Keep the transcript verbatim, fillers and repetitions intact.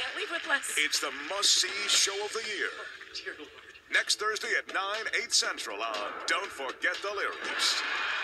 can't leave with less. It's the must-see show of the year. Oh, dear Lord. Next Thursday at nine, eight Central on Don't Forget the Lyrics.